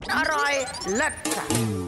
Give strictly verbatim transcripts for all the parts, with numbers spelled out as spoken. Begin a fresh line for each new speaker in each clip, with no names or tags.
อร่อยเลิศค่ะ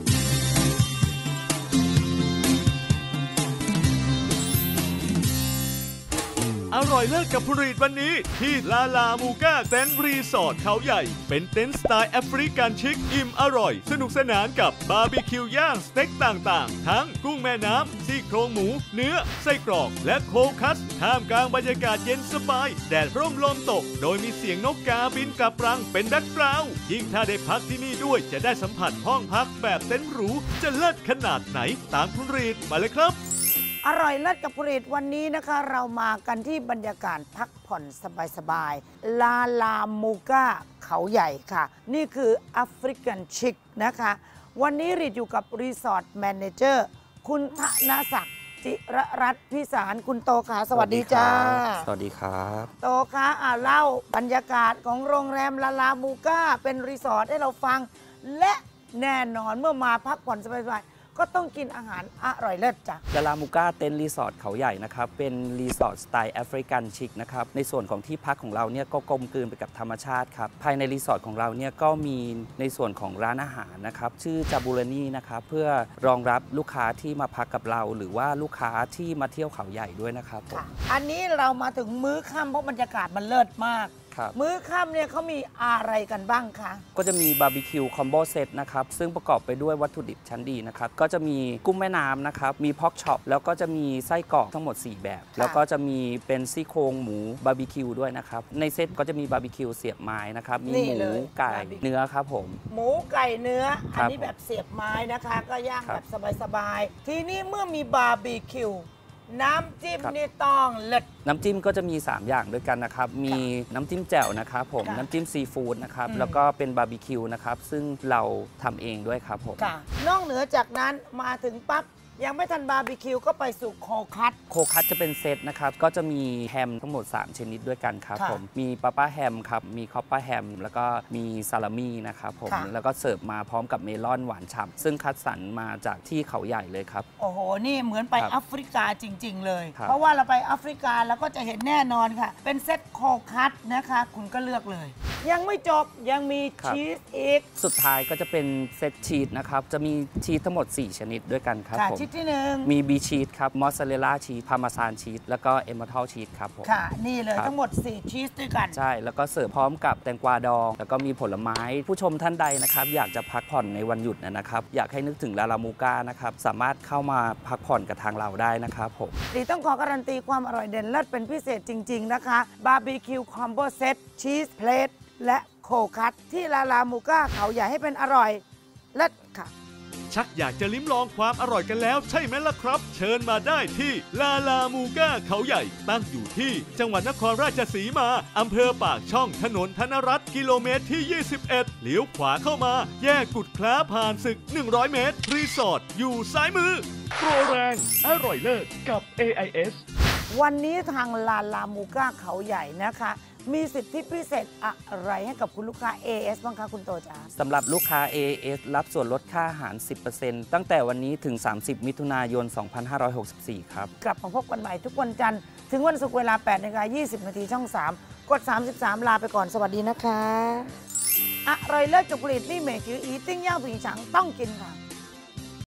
อร่อยเลิศกับผลิตวันนี้ที่ลาลามูก้าเต็นท์รีสอร์ทเขาใหญ่เป็นเต็นท์สไตล์แอฟริกันชิคอิ่มอร่อยสนุกสนานกับบาร์บีคิวย่างสเต็กต่างๆทั้งกุ้งแม่น้ำซี่โครงหมูเนื้อไส้กรอกและโคคัสท่ามกลางบรรยากาศเย็นสบายแดดร่มลมตกโดยมีเสียงนกกาบินกลับรังเป็นแบ็คกราวด์ยิ่งถ้าได้พักที่นี่ด้วยจะได้สัมผัสห้องพักแบบเต็นท์หรูจะเลิศขนาดไหนตามคุณรีดมาเลยครับ
อร่อยเลิศกับผลิตวันนี้นะคะเรามากันที่บรรยากาศพักผ่อนสบายๆลาลามูก้าเขาใหญ่ค่ะนี่คือแอฟริกันชิคนะคะวันนี้รีดอยู่กับรีสอร์ทแมเนเจอร์คุณธนศักดิ์จิรรัตน์พิสารคุณโตค่ะสวัสดีจ้า
สวัสดีครับ
โตค่ะอ่าเล่าบรรยากาศของโรงแรมลาลามูก้าเป็นรีสอร์ทให้เราฟังและแน่นอนเมื่อมาพักผ่อนสบายๆก็ต้องกินอาหารอร่อยเลิศจ้ะ
ลาลามูก้าเต็นท์รีสอร์ทเขาใหญ่นะครับเป็นรีสอร์ทสไตล์แอฟริกันชิคนะครับในส่วนของที่พักของเราเนี่ยก็กลมกลืนไปกับธรรมชาติครับภายในรีสอร์ทของเราเนี่ยก็มีในส่วนของร้านอาหารนะครับชื่อจาบูเรนีนะครับเพื่อรองรับลูกค้าที่มาพักกับเราหรือว่าลูกค้าที่มาเที่ยวเขาใหญ่ด้วยนะครับ
อันนี้เรามาถึงมื้อค่ำเพราะบรรยากาศมันเลิศมากมื้อค่ำเนี่ยเขามีอะไรกันบ้างคะ
ก็จะมีบาร์บีคิวคอมโบเซตนะครับซึ่งประกอบไปด้วยวัตถุดิบชั้นดีนะครับก็จะมีกุ้งแม่น้ำนะครับมีพอกช็อปแล้วก็จะมีไส้กรอกทั้งหมดสี่แบบแล้วก็จะมีเป็นซี่โครงหมูบาร์บีคิวด้วยนะครับในเซตก็จะมีบาร์บีคิวเสียบไม้นะครับมีหมูไก่เนื้อครับผม
หมูไก่เนื้ออันนี้แบบเสียบไม้นะคะก็ย่างแบบสบายๆทีนี้เมื่อมีบาร์บีคิวน้ำจิ้มนี่ต้องเลิศ
น้ำจิ้มก็จะมีสามอย่างด้วยกันนะครับมีน้ำจิ้มแจ่วนะครับผมน้ำจิ้มซีฟู้ดนะครับแล้วก็เป็นบาร์บีคิวนะครับซึ่งเราทำเองด้วยครับผม
นอกเหนือจากนั้นมาถึงปั๊บยังไม่ทันบาร์บีคิวก็ไปสู่โคคัต
โคคัตจะเป็นเซตนะครับก็จะมีแฮมทั้งหมดสามชนิดด้วยกันครับผมมีปาป้าแฮมครับมีคอปป้าแฮมแล้วก็มีซาลามี่นะครับผมแล้วก็เสิร์ฟมาพร้อมกับเมลอนหวานฉ่ำซึ่งคัดสรรมาจากที่เขาใหญ่เลยครับ
โอ้โหนี่เหมือนไปแอฟริกาจริงๆเลยเพราะว่าเราไปแอฟริกาแล้วก็จะเห็นแน่นอนค่ะเป็นเซตโคคัตนะคะคุณก็เลือกเลยยังไม่จบยังมีชีสอีก
สุดท้ายก็จะเป็นเซตชีสนะครับจะมีชีสทั้งหมดสี่ชนิดด้วยกันครับผม
ชีสที่หนึ่ง
มีบีชีสครับมอสซาเรลล่าชีสพาร์มาซานชีสแล้วก็เอมเมอรัลชีสครับผม
ค่ะนี่เลยทั้งหมดสี่ชีสด้วยกัน
ใช่แล้วก็เสิร์ฟพร้อมกับแตงกวาดองแล้วก็มีผลไม้ผู้ชมท่านใดนะครับอยากจะพักผ่อนในวันหยุดนะครับอยากให้นึกถึงลาลามูก้านะครับสามารถเข้ามาพักผ่อนกับทางเราได้นะครับผม
ดีต้องขอการันตีความอร่อยเด่นเลิศเป็นพิเศษจริงๆนะคะบาร์บีคิวคอมโบเซตชีสเพลทและโคคัตที่ลาลามูก้าเขาใหญ่ให้เป็นอร่อยเลิศค่ะ
ชักอยากจะลิ้มลองความอร่อยกันแล้วใช่ไหมล่ะครับเชิญมาได้ที่ลาลามูก้าเขาใหญ่ตั้งอยู่ที่จังหวัดนครราชสีมาอำเภอปากช่องถนนธนรัตน์กิโลเมตรที่ยี่สิบเอ็ดเลี้ยวขวาเข้ามาแยกกุดคล้าผ่านศึกหนึ่งร้อยเมตรรีสอร์ทอยู่ซ้ายมือโปรแรงอร่อยเลิศกับ เอ ไอ เอส
วันนี้ทางลาลามูก้าเขาใหญ่นะคะมีสิทธิพิเศษอะไรให้กับคุณลูกค้า เอ เอส บ้างคะคุณโตจ๋า
สำหรับลูกค้า เอ เอส รับส่วนลดค่าอาหาร สิบเปอร์เซ็นต์ ตั้งแต่วันนี้ถึงสามสิบมิถุนายนสองพันห้าร้อยหกสิบสี่ครับ
กลับมาพบกันใหม่ทุกวันจันทร์ถึงวันศุกร์เวลา แปดนาฬิกายี่สิบนาทีช่องสามกดสามสิบสามลาไปก่อนสวัสดีนะคะอร่อยเลิศกับผลิตนี่เมจิวอีติ้งย่างผิงฉังต้องกินค่ะ